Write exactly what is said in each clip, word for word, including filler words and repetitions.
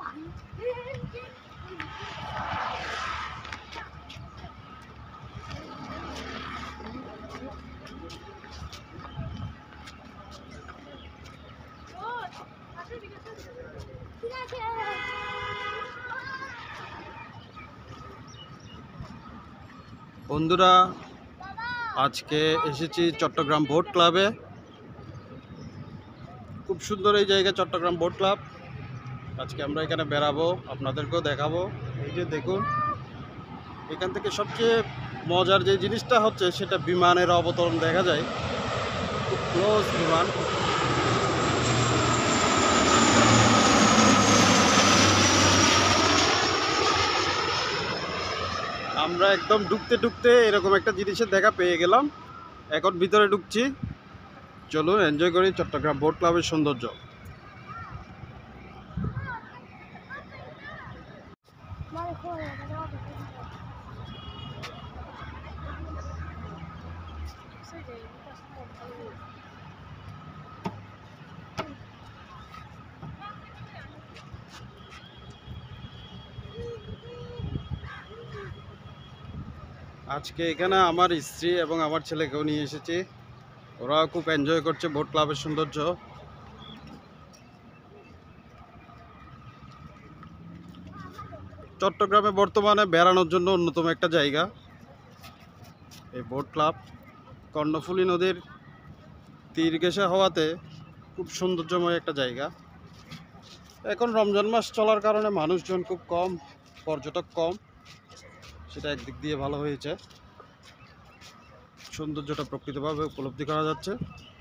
বন্ধুরা, আজকে এসেছি চট্টগ্রাম বোট ক্লাবে। খুব সুন্দর এই জায়গা চট্টগ্রাম বোট ক্লাব। আজকে আমরা এখানে বেড়াবো, আপনাদেরকেও দেখাবো। এই যে দেখুন, এখান থেকে সবচেয়ে মজার যে জিনিসটা হচ্ছে সেটা বিমানের অবতরণ দেখা যায়। খুব ক্লোজ বিমান। আমরা একদম ঢুকতে ঢুকতে এরকম একটা জিনিসের দেখা পেয়ে গেলাম। এখন ভিতরে ঢুকছি। চলুন এনজয় করি চট্টগ্রাম বোট ক্লাবের সৌন্দর্য। আজকে এখানে আমার স্ত্রী এবং আমার ছেলেকেও নিয়ে এসেছি। ওরা খুব এনজয় করছে বোট ক্লাবের সৌন্দর্য। চট্টগ্রামে বর্তমানে বেড়ানোর জন্য অন্যতম একটা জায়গা এই বোট ক্লাব। কর্ণফুলী নদীর তীর ঘেঁষা হওয়াতে খুব সৌন্দর্যময় একটা জায়গা। এখন রমজান মাস চলার কারণে মানুষজন খুব কম, পর্যটক কম, সেটা একদিক দিয়ে ভালো হয়েছে। সৌন্দর্যটা প্রকৃতভাবে উপলব্ধি করা যাচ্ছে।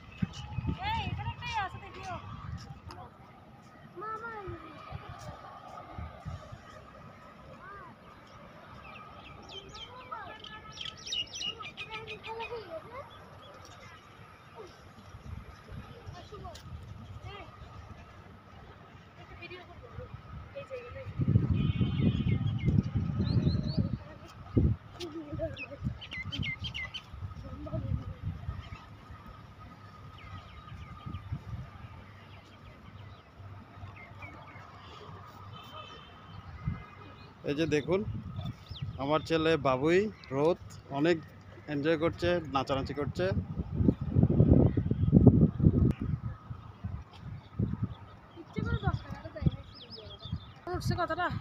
এই যে দেখুন, আমার ছেলে বাবুই রোদ অনেক এনজয় করছে, নাচানাচি করছে। কথাটা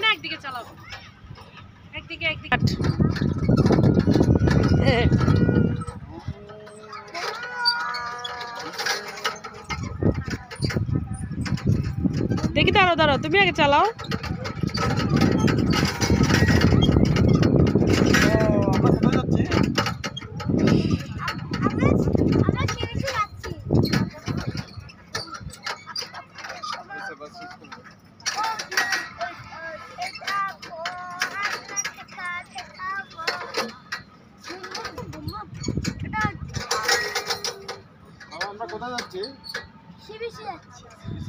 একদিকে চালাও, একদিকে একদিকে। দেখি, দাঁড়াও দাঁড়াও, তুমি আগে চালাও। আমরা কোথায় যাচ্ছি? শিবিসি যাচ্ছি।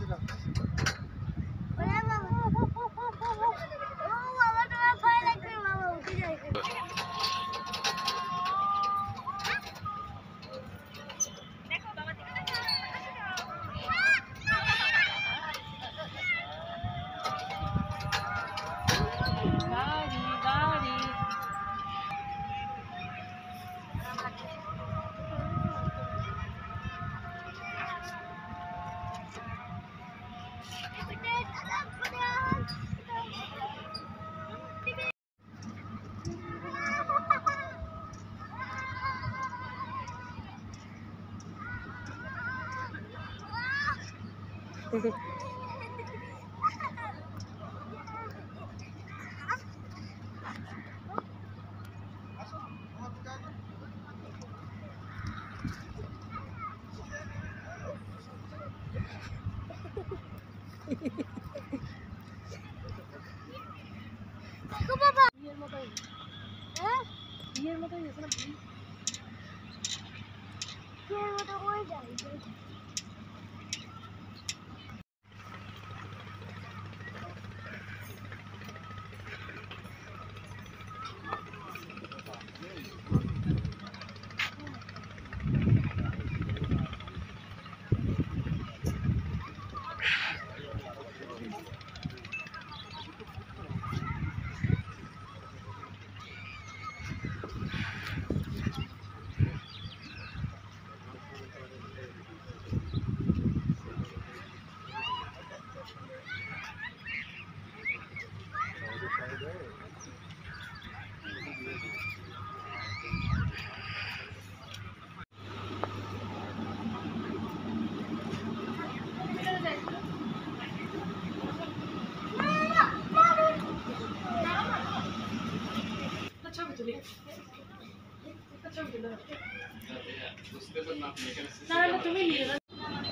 তুমি নিয়ে যাও।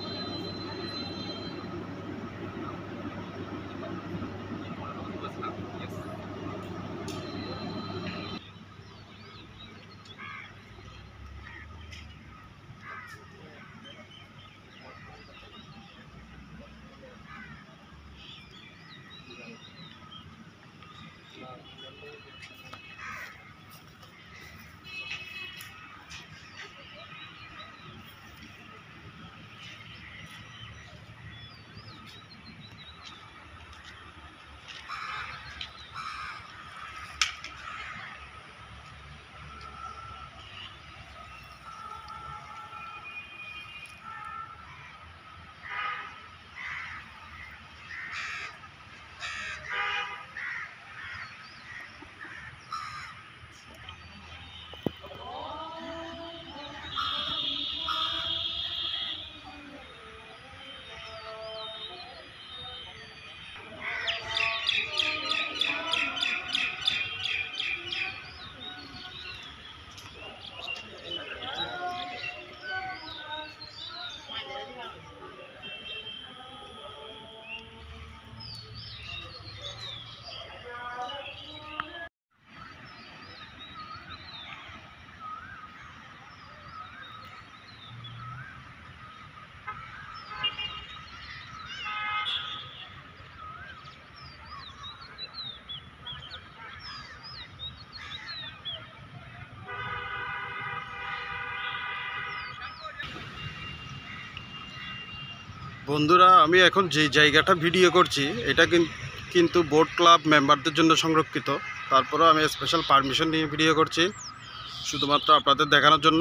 বন্ধুরা, আমি এখন যে জায়গাটা ভিডিও করছি এটা কিন্তু বোট ক্লাব মেম্বারদের জন্য সংরক্ষিত। তারপরেও আমি স্পেশাল পারমিশন নিয়ে ভিডিও করছি শুধুমাত্র আপনাদের দেখানোর জন্য।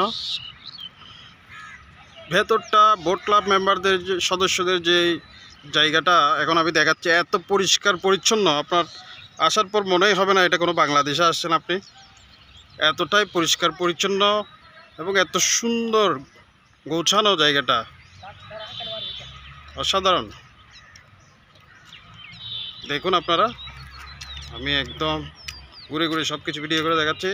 ভেতরটা বোট ক্লাব মেম্বারদের যে সদস্যদের যে জায়গাটা এখন আমি দেখাচ্ছি, এত পরিষ্কার পরিচ্ছন্ন আপনার আসার পর মনেই হবে না এটা কোনো বাংলাদেশে আসছেন আপনি। এতটাই পরিষ্কার পরিচ্ছন্ন এবং এত সুন্দর গোছানো জায়গাটা, অসাধারণ। দেখুন আপনারা, আমি একদম ঘুরে ঘুরে সব কিছু ভিডিও করে দেখাচ্ছি।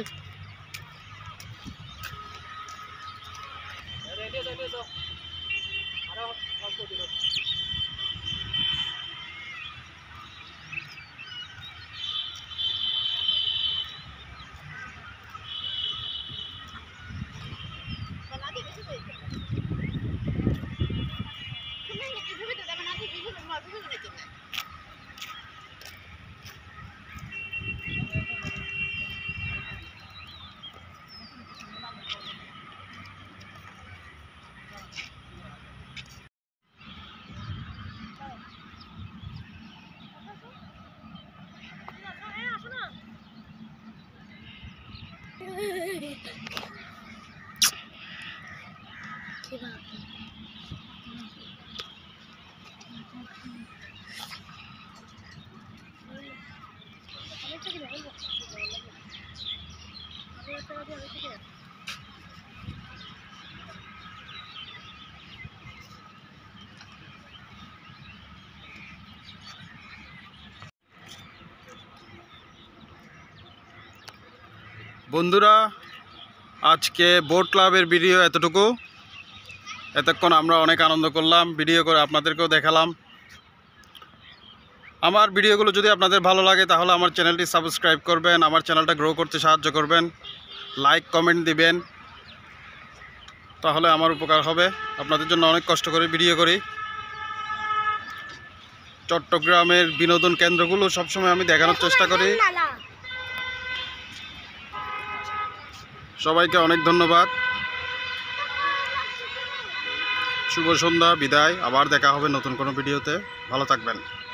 বন্ধুরা, আজকে বোট ক্লাবের ভিডিও এতটুকু। এতক্ষণ আমরা অনেক আনন্দ করলাম, ভিডিও করে আপনাদেরকেও দেখালাম। আমার ভিডিওগুলো যদি আপনাদের ভালো লাগে তাহলে আমার চ্যানেলটি সাবস্ক্রাইব করবেন, আমার চ্যানেলটা গ্রো করতে সাহায্য করবেন, লাইক কমেন্ট দিবেন, তাহলে আমার উপকার হবে। আপনাদের জন্য অনেক কষ্ট করে ভিডিও করি। চট্টগ্রামের বিনোদন কেন্দ্রগুলো সবসময় আমি দেখানোর চেষ্টা করি। সবাইকে অনেক ধন্যবাদ। শুভ সন্ধ্যা, বিদায়। আবার দেখা হবে নতুন কোনো ভিডিওতে। ভালো থাকবেন।